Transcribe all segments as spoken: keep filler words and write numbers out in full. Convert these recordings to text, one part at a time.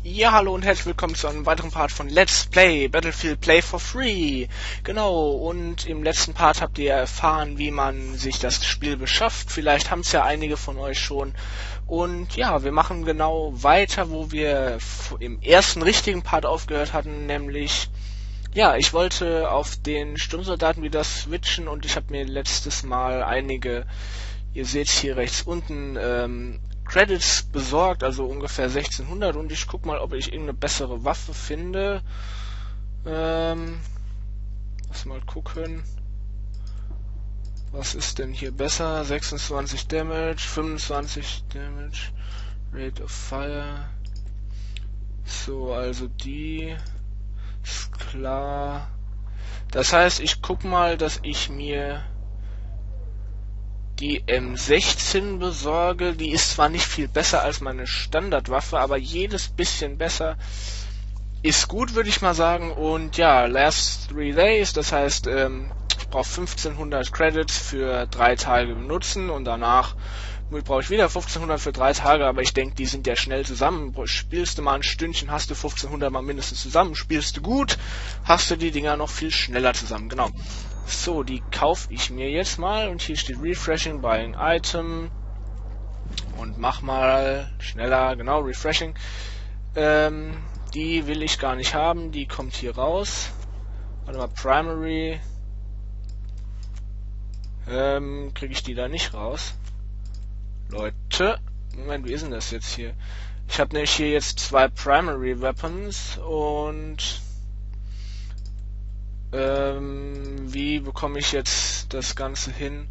Ja, hallo und herzlich willkommen zu einem weiteren Part von Let's Play Battlefield Play for Free. Genau, und im letzten Part habt ihr erfahren, wie man sich das Spiel beschafft. Vielleicht haben es ja einige von euch schon. Und ja, wir machen genau weiter, wo wir im ersten richtigen Part aufgehört hatten, nämlich... Ja, ich wollte auf den Sturmsoldaten wieder switchen und ich habe mir letztes Mal einige, ihr seht hier rechts unten, ähm, Credits besorgt, also ungefähr sechzehnhundert, und ich guck mal, ob ich irgendeine bessere Waffe finde. Ähm, lass mal gucken. Was ist denn hier besser? sechsundzwanzig Damage, fünfundzwanzig Damage, Rate of Fire. So, also die ist klar. Das heißt, ich guck mal, dass ich mir die M sechzehn besorge. Die ist zwar nicht viel besser als meine Standardwaffe, aber jedes bisschen besser ist gut, würde ich mal sagen. Und ja, last three days, das heißt, ähm, ich brauche fünfzehnhundert Credits für drei Tage benutzen und danach brauche ich wieder fünfzehnhundert für drei Tage, aber ich denke, die sind ja schnell zusammen. Spielst du mal ein Stündchen, hast du fünfzehnhundert mal mindestens zusammen. Spielst du gut, hast du die Dinger noch viel schneller zusammen. Genau. So, die kaufe ich mir jetzt mal und hier steht Refreshing, Buying Item und mach mal schneller, genau, Refreshing. Ähm, die will ich gar nicht haben, die kommt hier raus. Warte mal, Primary. Ähm, kriege ich die da nicht raus? Leute, Moment, wie ist denn das jetzt hier? Ich habe nämlich hier jetzt zwei Primary Weapons und ähm, wie bekomme ich jetzt das Ganze hin,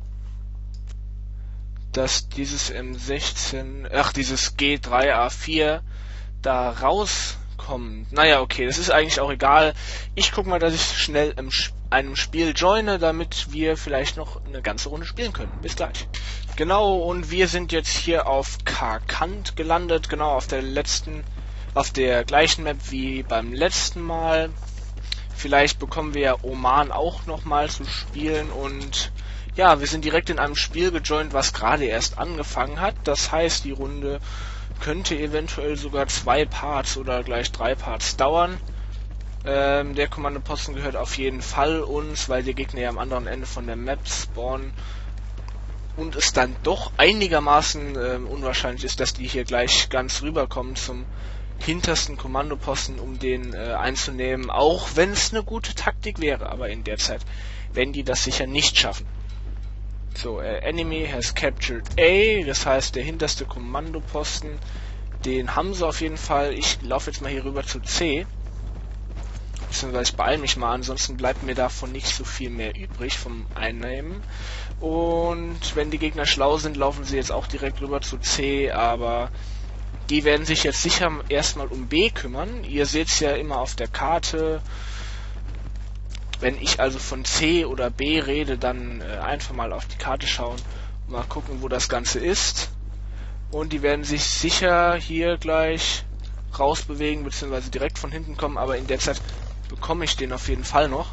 dass dieses M sechzehn, ach, dieses G drei A vier da rauskommt? Naja, okay, das ist eigentlich auch egal. Ich guck mal, dass ich schnell im Sp- einem Spiel joine, damit wir vielleicht noch eine ganze Runde spielen können. Bis gleich. Genau, und wir sind jetzt hier auf Karkand gelandet, genau auf der letzten, auf der gleichen Map wie beim letzten Mal. Vielleicht bekommen wir ja Oman auch nochmal zu spielen und ja, wir sind direkt in einem Spiel gejoint, was gerade erst angefangen hat. Das heißt, die Runde könnte eventuell sogar zwei Parts oder gleich drei Parts dauern. Ähm, der Kommandoposten gehört auf jeden Fall uns, weil die Gegner ja am anderen Ende von der Map spawnen und es dann doch einigermaßen ähm, unwahrscheinlich ist, dass die hier gleich ganz rüberkommen zum hintersten Kommandoposten, um den äh, einzunehmen, auch wenn es eine gute Taktik wäre, aber in der Zeit werden die das sicher nicht schaffen. So, äh, Enemy has captured A, das heißt der hinterste Kommandoposten, den haben sie auf jeden Fall. Ich laufe jetzt mal hier rüber zu C, beziehungsweise ich beeile mich mal, ansonsten bleibt mir davon nicht so viel mehr übrig vom Einnehmen. Und wenn die Gegner schlau sind, laufen sie jetzt auch direkt rüber zu C, aber die werden sich jetzt sicher erstmal um B kümmern. Ihr seht es ja immer auf der Karte. Wenn ich also von C oder B rede, dann äh, einfach mal auf die Karte schauen und mal gucken, wo das Ganze ist. Und die werden sich sicher hier gleich rausbewegen, beziehungsweise direkt von hinten kommen, aber in der Zeit bekomme ich den auf jeden Fall noch.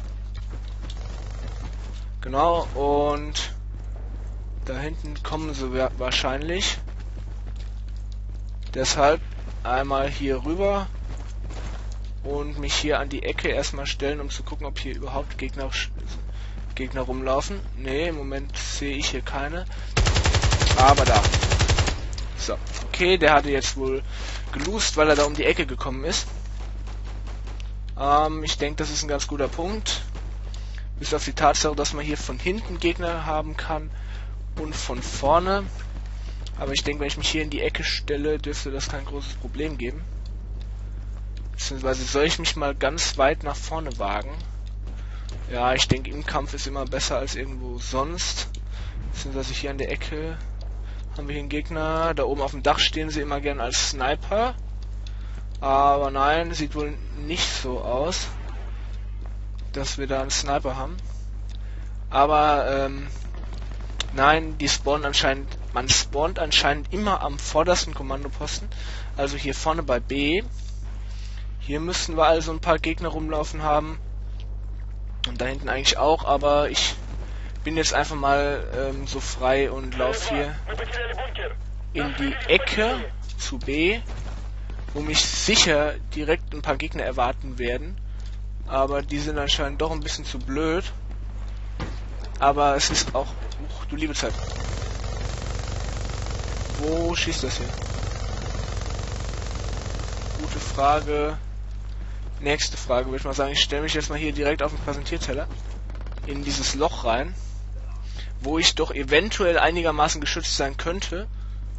Genau, und da hinten kommen sie wahrscheinlich. Deshalb einmal hier rüber und mich hier an die Ecke erstmal stellen, um zu gucken, ob hier überhaupt Gegner, Gegner rumlaufen. Ne, im Moment sehe ich hier keine. Aber da. So, okay, der hatte jetzt wohl geloost, weil er da um die Ecke gekommen ist. Ähm, ich denke, das ist ein ganz guter Punkt. Bis auf die Tatsache, dass man hier von hinten Gegner haben kann und von vorne. Aber ich denke, wenn ich mich hier in die Ecke stelle, dürfte das kein großes Problem geben. Beziehungsweise soll ich mich mal ganz weit nach vorne wagen? Ja, ich denke, im Kampf ist immer besser als irgendwo sonst. Beziehungsweise hier an der Ecke haben wir hier einen Gegner. Da oben auf dem Dach stehen sie immer gern als Sniper. Aber nein, sieht wohl nicht so aus, dass wir da einen Sniper haben. Aber, ähm... nein, die spawnen anscheinend, man spawnt anscheinend immer am vordersten Kommandoposten, also hier vorne bei B. Hier müssten wir also ein paar Gegner rumlaufen haben und da hinten eigentlich auch, aber ich bin jetzt einfach mal ähm, so frei und laufe hier in die Ecke zu B wo mich sicher direkt ein paar Gegner erwarten werden. Aber die sind anscheinend doch ein bisschen zu blöd. Aber es ist auch... Uch, du liebe Zeit. Wo schießt das hier? Gute Frage. Nächste Frage, würde ich mal sagen. Ich stelle mich jetzt mal hier direkt auf den Präsentierteller. In dieses Loch rein. Wo ich doch eventuell einigermaßen geschützt sein könnte.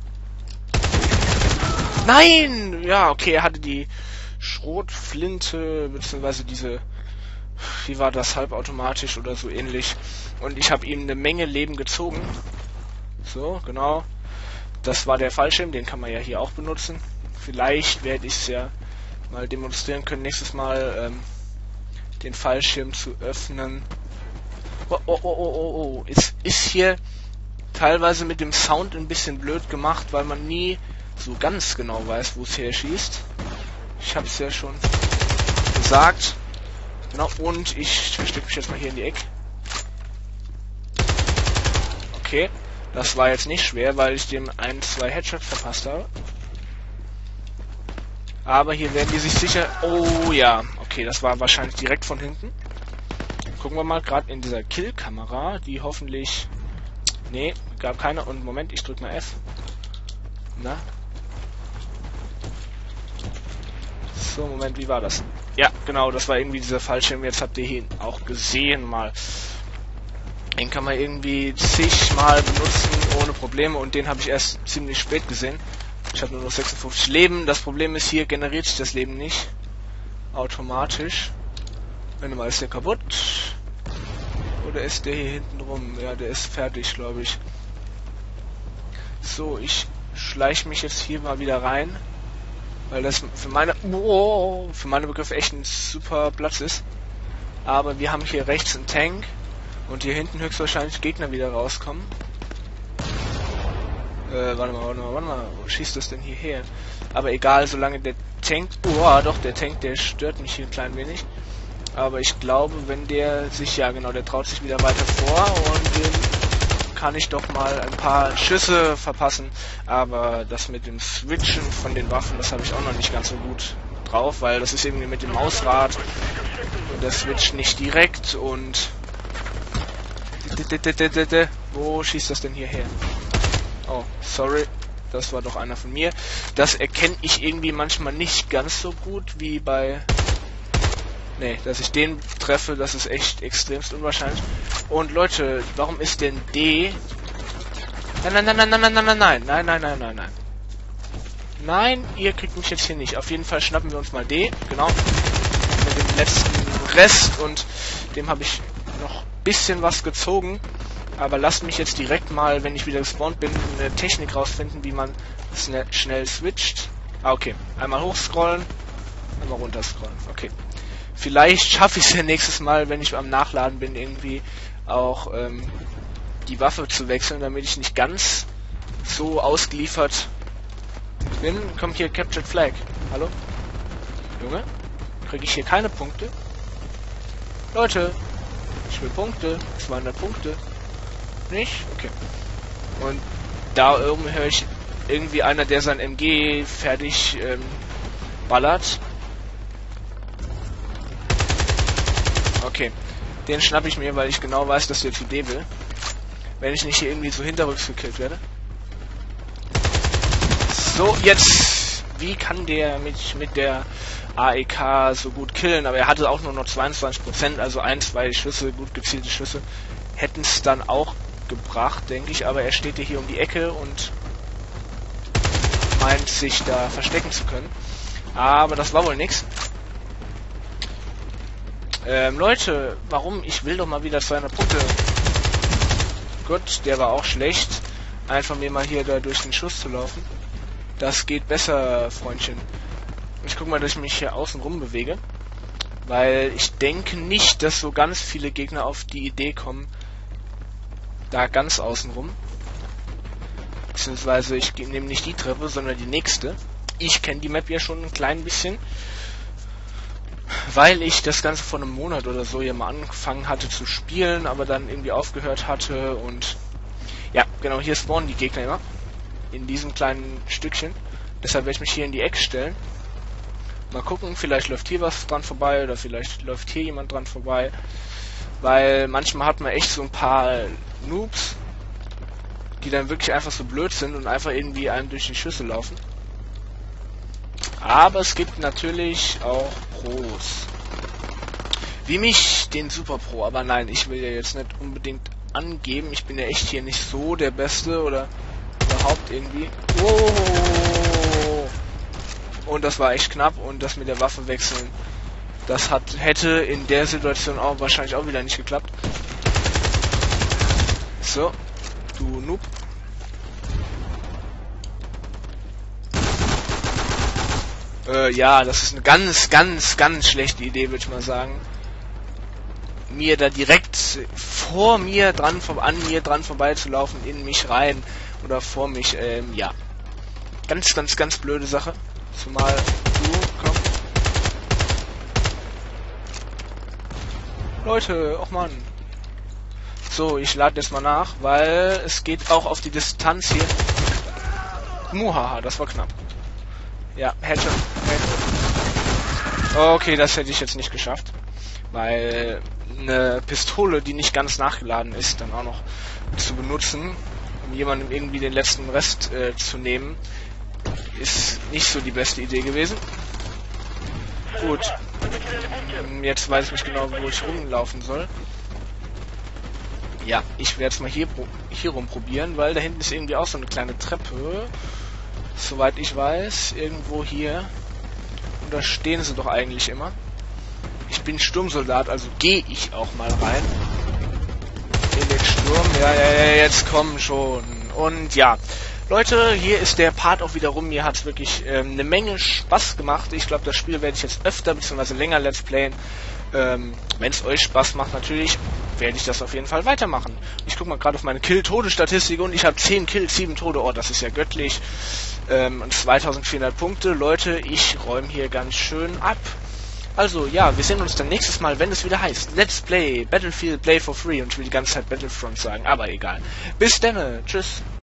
Nein! Ja, okay, er hatte die Schrotflinte, beziehungsweise diese... Wie war das? Halbautomatisch oder so ähnlich. Und ich habe ihm eine Menge Leben gezogen. So, genau. Das war der Fallschirm, den kann man ja hier auch benutzen. Vielleicht werde ich es ja mal demonstrieren können, nächstes Mal ähm, den Fallschirm zu öffnen. Oh, oh, oh, oh, oh, oh. Es ist hier teilweise mit dem Sound ein bisschen blöd gemacht, weil man nie so ganz genau weiß, wo es her schießt. Ich habe es ja schon gesagt. Genau, und ich verstecke mich jetzt mal hier in die Ecke. Okay, das war jetzt nicht schwer, weil ich dem ein, zwei Headshots verpasst habe. Aber hier werden die sich sicher... Oh ja, okay, das war wahrscheinlich direkt von hinten. Gucken wir mal, gerade in dieser Kill-Kamera, die hoffentlich... Nee, gab keine. Und Moment, ich drück mal F. Na? So, Moment, wie war das? Ja, genau, das war irgendwie dieser Fallschirm. Jetzt habt ihr ihn auch gesehen mal. Den kann man irgendwie zigmal benutzen, ohne Probleme. Und den habe ich erst ziemlich spät gesehen. Ich habe nur noch sechsundfünfzig Leben. Das Problem ist, hier generiert sich das Leben nicht automatisch. Warte mal, ist der kaputt? Oder ist der hier hinten rum? Ja, der ist fertig, glaube ich. So, ich schleiche mich jetzt hier mal wieder rein. Weil das für meine, oh, für meine Begriffe echt ein super Platz ist. Aber wir haben hier rechts einen Tank. Und hier hinten höchstwahrscheinlich Gegner wieder rauskommen. Äh, warte mal, warte mal, warte mal. Wo schießt das denn hierher? Aber egal, solange der Tank... Oh, doch, der Tank, der stört mich hier ein klein wenig. Aber ich glaube, wenn der sich... Ja, genau, der traut sich wieder weiter vor. Und den kann ich doch mal ein paar Schüsse verpassen. Aber das mit dem Switchen von den Waffen, das habe ich auch noch nicht ganz so gut drauf. Weil das ist irgendwie mit dem Mausrad. Und der switcht nicht direkt. Und... Wo schießt das denn hierher? Oh, sorry. Das war doch einer von mir. Das erkenne ich irgendwie manchmal nicht ganz so gut wie bei... Nee, dass ich den treffe, das ist echt extremst unwahrscheinlich. Und Leute, warum ist denn D... Nein, nein, nein, nein, nein, nein, nein, nein, nein, nein, nein, nein, nein, nein. Nein, ihr kriegt mich jetzt hier nicht. Auf jeden Fall schnappen wir uns mal D, genau. Mit dem letzten Rest und dem habe ich noch ein bisschen was gezogen. Aber lasst mich jetzt direkt mal, wenn ich wieder gespawnt bin, eine Technik rausfinden, wie man schnell, schnell switcht. Ah, okay. Einmal hochscrollen, einmal runterscrollen. Okay. Vielleicht schaffe ich es ja nächstes Mal, wenn ich am Nachladen bin, irgendwie auch ähm, die Waffe zu wechseln, damit ich nicht ganz so ausgeliefert bin. Kommt hier Captured Flag. Hallo? Junge? Kriege ich hier keine Punkte? Leute! Ich will Punkte. zweihundert Punkte. Nicht? Okay. Und da oben höre ich irgendwie einer, der sein M G fertig ähm, ballert. Okay. Den schnappe ich mir, weil ich genau weiß, dass der zu D will. Wenn ich nicht hier irgendwie so hinterrücks gekillt werde. So, jetzt. Wie kann der mich mit der A E K so gut killen? Aber er hatte auch nur noch zweiundzwanzig Prozent, also ein, zwei Schüsse, gut gezielte Schüsse, hätten es dann auch gebracht, denke ich. Aber er steht hier um die Ecke und meint, sich da verstecken zu können. Aber das war wohl nix. Ähm, Leute, warum? Ich will doch mal wieder zweihundert Punkte. Gut, der war auch schlecht. Einfach mir mal hier da durch den Schuss zu laufen. Das geht besser, Freundchen. Ich guck mal, dass ich mich hier außen rum bewege. Weil ich denke nicht, dass so ganz viele Gegner auf die Idee kommen, da ganz außen rum. Beziehungsweise ich nehme nicht die Treppe, sondern die nächste. Ich kenne die Map ja schon ein klein bisschen. Weil ich das Ganze vor einem Monat oder so ja mal angefangen hatte zu spielen, aber dann irgendwie aufgehört hatte und... Ja, genau, hier spawnen die Gegner immer. In diesem kleinen Stückchen. Deshalb werde ich mich hier in die Ecke stellen. Mal gucken, vielleicht läuft hier was dran vorbei oder vielleicht läuft hier jemand dran vorbei. Weil manchmal hat man echt so ein paar Noobs, die dann wirklich einfach so blöd sind und einfach irgendwie einem durch die Schüsse laufen. Aber es gibt natürlich auch Pros. Wie mich, den Super Pro. Aber nein, ich will ja jetzt nicht unbedingt angeben. Ich bin ja echt hier nicht so der Beste oder überhaupt irgendwie. Wow. Und das war echt knapp. Und das mit der Waffe wechseln, das hat hätte in der Situation auch wahrscheinlich auch wieder nicht geklappt. So, du Noob. Äh, ja, das ist eine ganz, ganz, ganz schlechte Idee, würde ich mal sagen. Mir da direkt vor mir dran, an mir dran vorbeizulaufen, in mich rein oder vor mich, ähm, ja. Ganz, ganz, ganz blöde Sache. Zumal du, komm. Leute, och Mann. So, ich lade jetzt mal nach, weil es geht auch auf die Distanz hier. Muhaha, das war knapp. Ja, Headshot. Okay, das hätte ich jetzt nicht geschafft. Weil eine Pistole, die nicht ganz nachgeladen ist, dann auch noch zu benutzen, um jemandem irgendwie den letzten Rest äh, zu nehmen, ist nicht so die beste Idee gewesen. Gut. Jetzt weiß ich nicht genau, wo ich rumlaufen soll. Ja, ich werde jetzt mal hier, hier rum probieren, weil da hinten ist irgendwie auch so eine kleine Treppe. Soweit ich weiß, irgendwo hier. Und da stehen sie doch eigentlich immer. Ich bin Sturmsoldat, also gehe ich auch mal rein. In den Sturm. Ja, ja, ja, jetzt kommen schon. Und ja, Leute, hier ist der Part auch wieder rum. Mir hat es wirklich ähm, eine Menge Spaß gemacht. Ich glaube, das Spiel werde ich jetzt öfter bzw. länger Let's Playen. Ähm, wenn es euch Spaß macht, natürlich, werde ich das auf jeden Fall weitermachen. Ich gucke mal gerade auf meine Kill-Tode-Statistik und ich habe zehn Kills, sieben Tode. Oh, das ist ja göttlich. Ähm, und zweitausendvierhundert Punkte. Leute, ich räume hier ganz schön ab. Also, ja, wir sehen uns dann nächstes Mal, wenn es wieder heißt Let's Play Battlefield Play for Free. Und ich will die ganze Zeit Battlefront sagen, aber egal. Bis dann, tschüss.